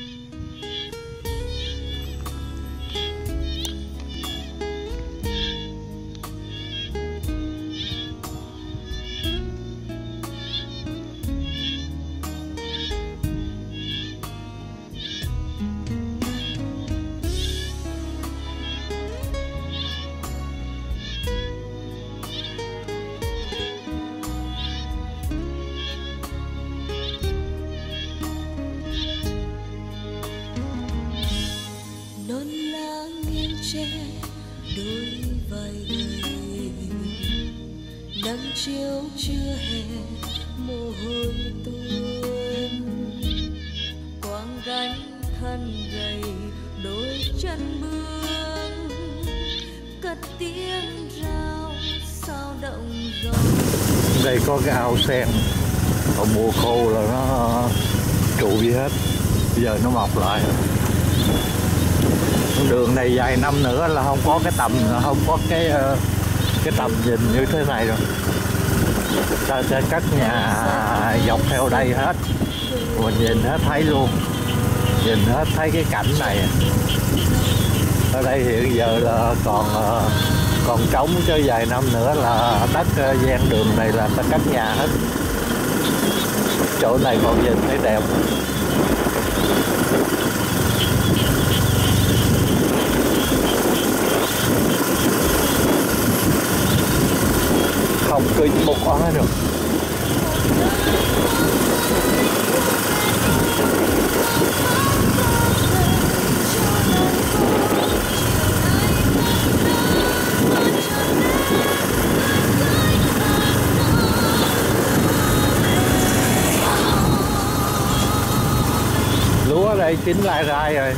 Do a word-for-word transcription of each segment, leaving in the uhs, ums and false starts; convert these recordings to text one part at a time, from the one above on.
đôi vai người nắng chiều chưa hè mồ hôi tuôn quang gánh thân gầy đôi chân bước cất tiếng rao sao động rồng. Đây có cái ao sen, còn mùa khô là nó trụ gì hết, bây giờ nó mọc lại. Đường này vài năm nữa là không có cái tầm, không có cái cái tầm nhìn như thế này rồi. Ta sẽ cất nhà dọc theo đây hết, mình nhìn hết thấy luôn, nhìn hết thấy cái cảnh này. Ở đây hiện giờ là còn còn trống, chứ vài năm nữa là đất ven đường này là ta cất nhà hết. Chỗ này còn nhìn thấy đẹp. Không có một con hết rồi. Lúa ở đây chín lai rai rồi.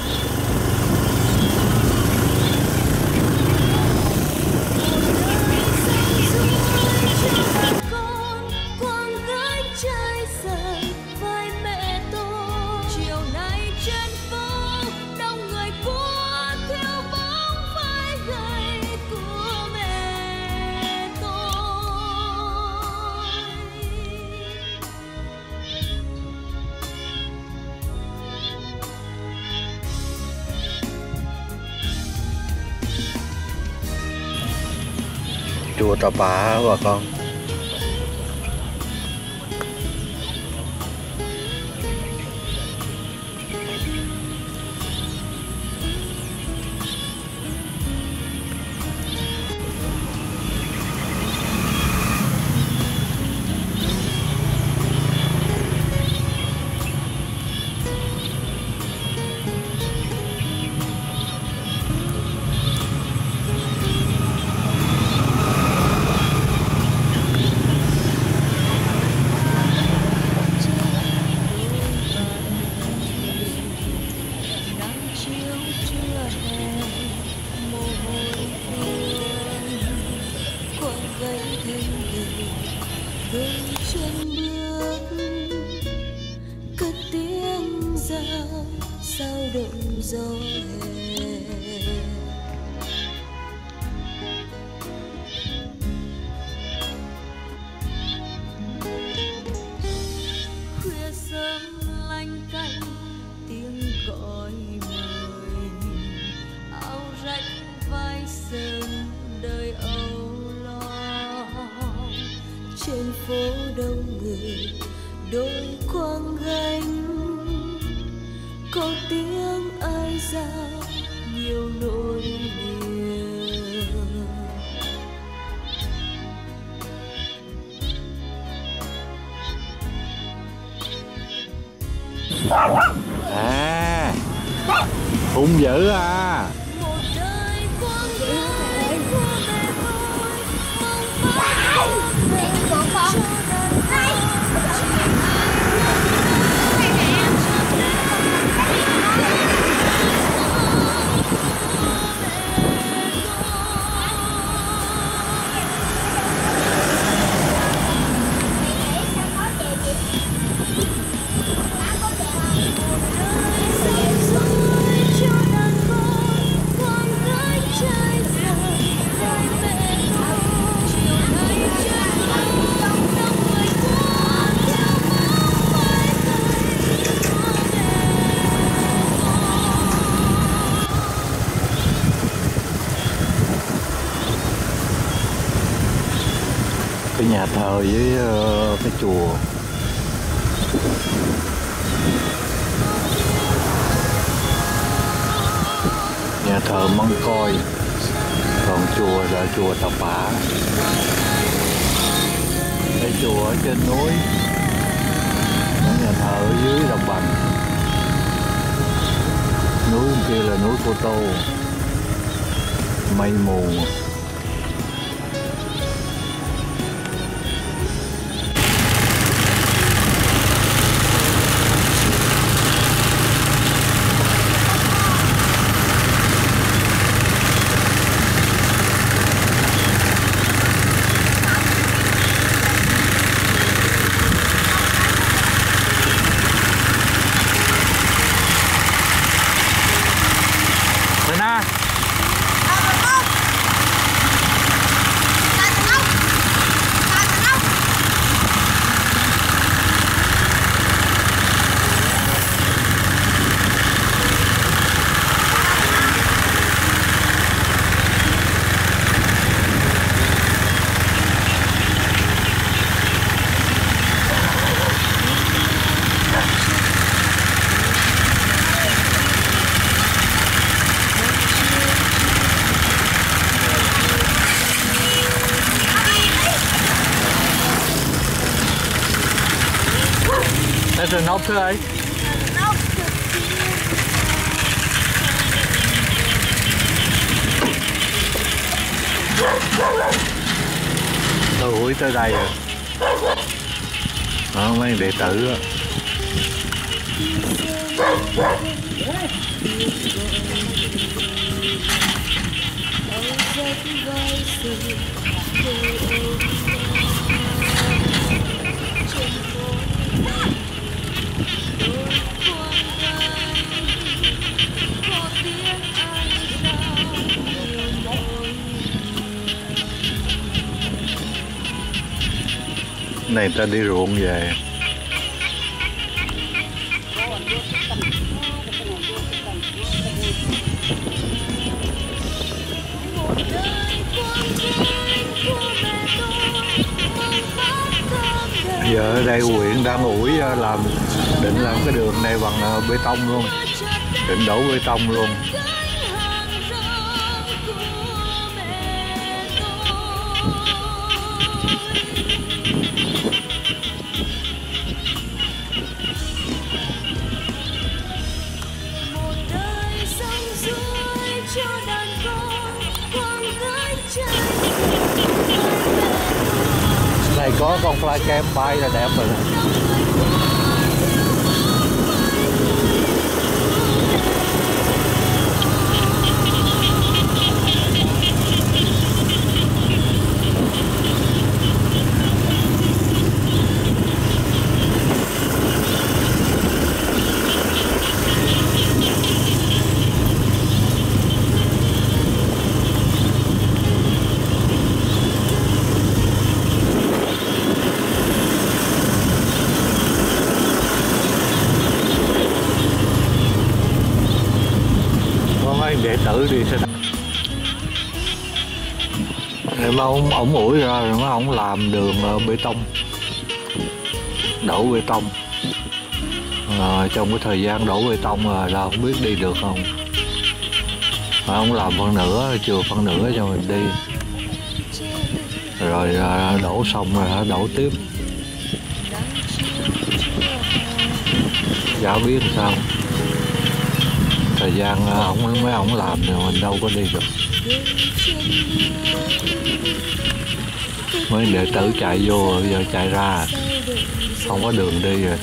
Chùa Tà Bà bà con. Sao động gió hè khuya sớm lanh canh tiếng gọi mời áo rách vai sờn đời âu lo trên phố đông người đôi quang gánh có tiếng ai ra nhiều nỗi niềm. À, hung dữ à. Một đời quang gánh của mẹ tôi mong mãi về cho đời nhà thờ với uh, cái chùa. Nhà thờ Mông Coi, còn chùa là chùa Tà Pả. Cái chùa ở trên núi, nhà thờ ở dưới đồng bằng. Núi kia là núi Cô Tô, mây mù. There's an off today. Tôi hủi tới đây rồi. Đó, mấy đệ tử đó. Này ta đi ruộng về. Giờ ở đây huyện đang ủi làm, định làm cái đường này bằng bê tông luôn, định đổ bê tông luôn. Này có con fly cam bay là đẹp rồi. Đệ tử đi xe đạp. Mà ông ổng ủi ra rồi mà ổng làm đường bê tông, đổ bê tông. À, trong cái thời gian đổ bê tông là, là không biết đi được không. Mà ông làm phân nửa, chừa phân nửa cho mình đi. Rồi à, đổ xong rồi đổ tiếp. Chả biết sao. Thời gian ổng mấy ổng làm thì mình đâu có đi được. Mấy đệ tử chạy vô giờ chạy ra không có đường đi rồi.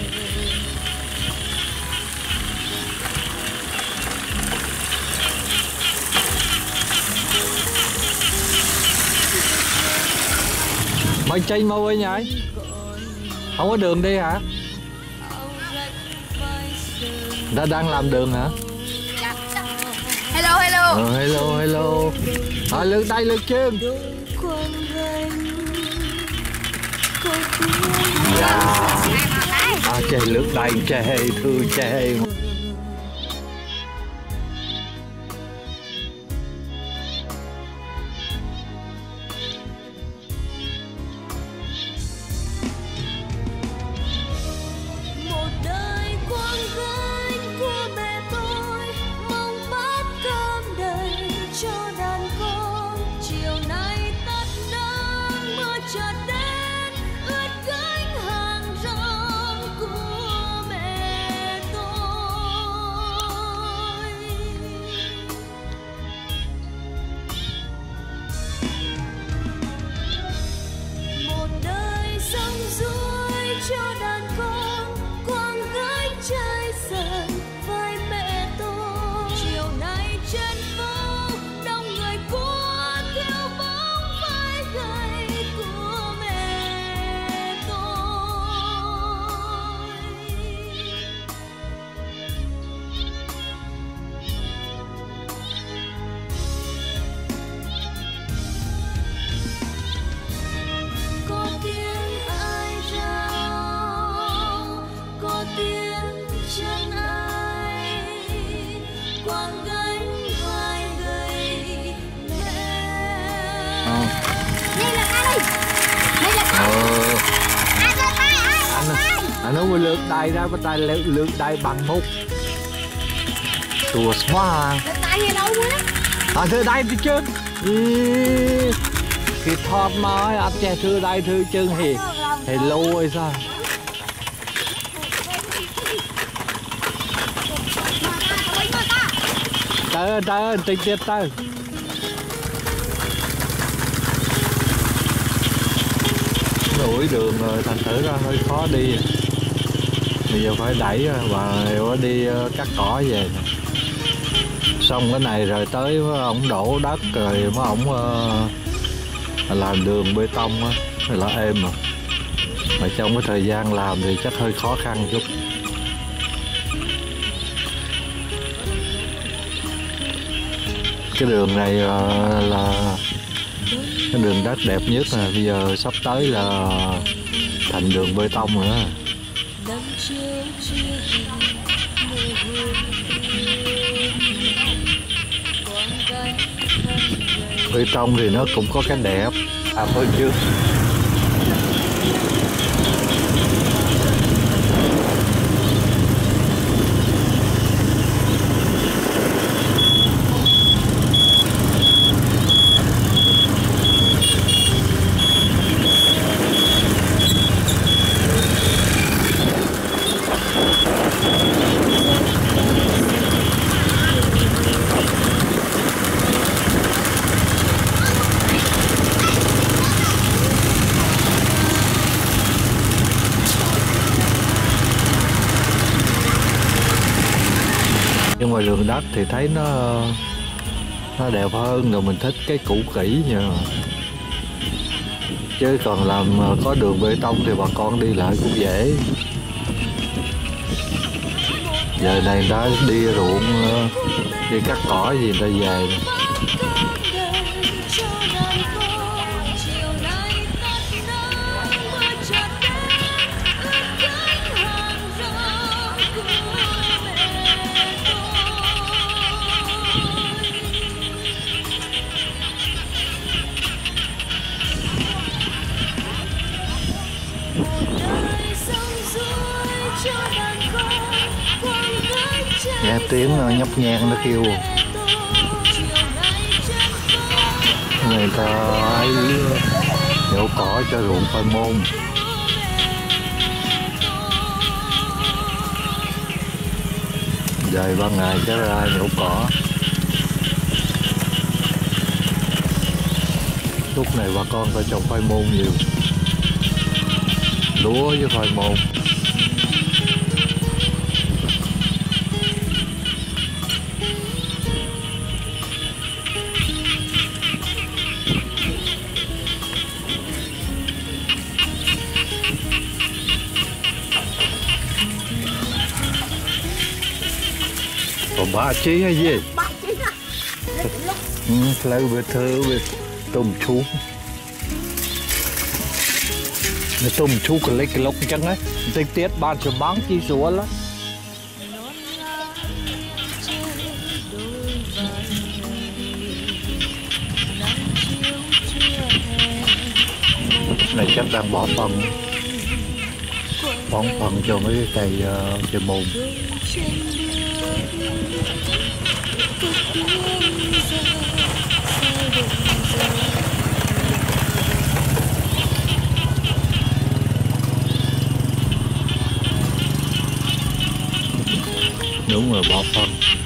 Mày chạy mau với nhảy. Không có đường đi hả? Ta đang làm đường hả? Hello hello. Ờ, hello hello. À, lượt đây lượt chân. Dạ. À, chè lượt đây chè thư chè. quăng gánh vai gầy Ờ. đây là ai đây đây là ai Ờ. ai giơ tay ai Anh giơ tay anh nói lượt đài ra bắt tay lượt đài bằng một tua smart giơ tay gì đâu quá à thưa đài thì chứ khi thọt nói anh che thưa đài thưa chân thì thì lâu hay sao tới tới tinh tiết tới đổi đường rồi thành thử ra hơi khó đi bây giờ phải đẩy và đi cắt cỏ về xong cái này rồi tới ông đổ đất rồi mấy ổng uh, làm đường bê tông á là êm mà mà trong cái thời gian làm thì chắc hơi khó khăn chút. Cái đường này uh, là cái đường đất đẹp nhất nè, bây giờ sắp tới là thành đường bê tông nữa. Bê tông thì nó cũng có cái đẹp à thôi chứ. Nhưng mà đường đất thì thấy nó nó đẹp hơn, rồi mình thích cái cũ kỹ nha. Chứ còn làm có đường bê tông thì bà con đi lại cũng dễ. Giờ này đã đi ruộng, đi cắt cỏ gì người ta về. Nghe tiếng nhóc nhang nó kêu người ta ấy nhổ cỏ cho ruộng khoai môn. Trời ban ngày chắc ra nhổ cỏ. Lúc này bà con phải trồng khoai môn nhiều, lúa với khoai môn. Còn ba chí hay gì? ba chí à? Ừ, lấy về thơ về tôm chú. Nó tôm chú còn lấy cái lốc chẳng ấy. Tinh tiết ban cho bán chi số lắm. Này chắc đang bỏ phân, bón phân cho mấy cái cây uh, cây môn. Đúng rồi, bỏ phân.